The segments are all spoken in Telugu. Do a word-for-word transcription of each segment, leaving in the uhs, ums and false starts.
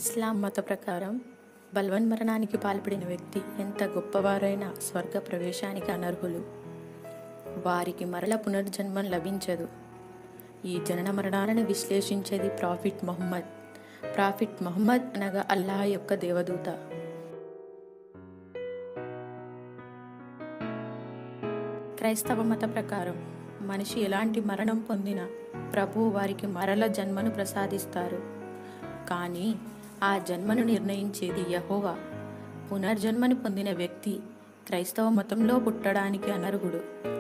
ఇస్లాం మత ప్రకారం బలవన్మరణానికి పాల్పడిన వ్యక్తి ఎంత గొప్పవారైనా స్వర్గ ప్రవేశానికి అనర్హులు. వారికి మరల పునర్జన్మం లభించదు. ఈ జనన మరణాలను విశ్లేషించేది ప్రాఫిట్ మొహమ్మద్. ప్రాఫిట్ మొహమ్మద్ అనగా అల్లాహ్ యొక్క దేవదూత. క్రైస్తవ మత ప్రకారం మనిషి ఎలాంటి మరణం పొందినా ప్రభువు వారికి మరల జన్మను ప్రసాదిస్తారు. కానీ ఆ జన్మను నిర్ణయించేది యెహోవా. పునర్జన్మని పొందిన వ్యక్తి క్రైస్తవ మతంలో పుట్టడానికి అనర్హుడు.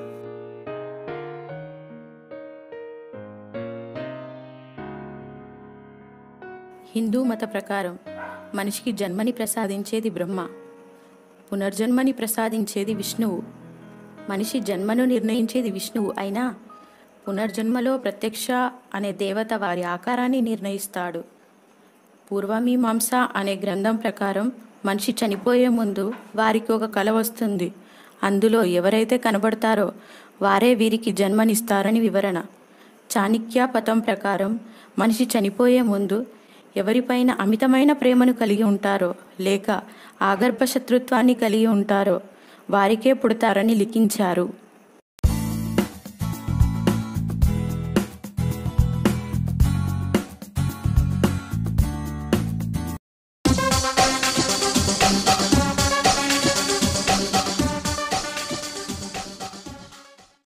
హిందూ మత ప్రకారం మనిషికి జన్మని ప్రసాదించేది బ్రహ్మ, పునర్జన్మని ప్రసాదించేది విష్ణువు. మనిషి జన్మను నిర్ణయించేది విష్ణువు అయినా పునర్జన్మలో ప్రత్యక్ష అనే దేవత వారి ఆకారాన్ని నిర్ణయిస్తాడు. పూర్వమీమాంస అనే గ్రంథం ప్రకారం మనిషి చనిపోయే ముందు వారికి ఒక కల వస్తుంది. అందులో ఎవరైతే కనబడతారో వారే వీరికి జన్మనిస్తారని వివరణ. చాణక్య పథం ప్రకారం మనిషి చనిపోయే ముందు ఎవరిపైన అమితమైన ప్రేమను కలిగి ఉంటారో లేక ఆగర్భ శత్రుత్వాన్ని కలిగి ఉంటారో వారికే పుడతారని లిఖించారు.